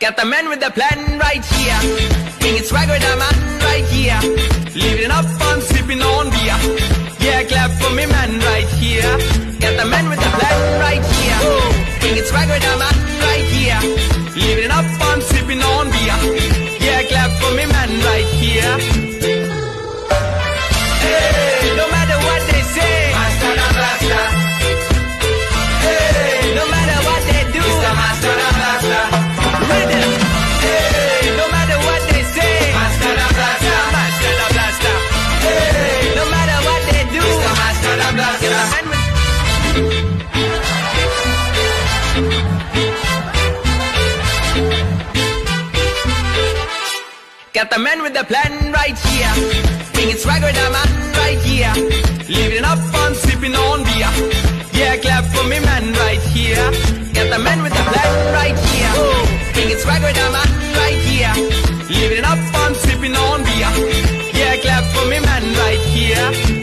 Got the man with the plan right here. King it's swag with the man right here. Living up, I'm sipping on beer. Yeah, clap for me man right here. Got the man with the plan right here. King it's swag with the man right here. Living up, I'm sipping on beer. Yeah, clap for me man right here. Hey, no matter what they say, master the blaster. Hey, no matter what they do, Mr. Master the blaster. Rhythm. Hey, no matter what they say, master the blaster. Master the blaster. Hey, no matter what they do, Mr. Master the blaster. Got the man with the plan right here. King it's swag with the man right here. Living up, I'm sipping on beer. Yeah, clap for me man right here. Got the man with the plan right here. King it's swag with the man right here. Living up, I'm sipping on beer. Yeah, clap for me man right here.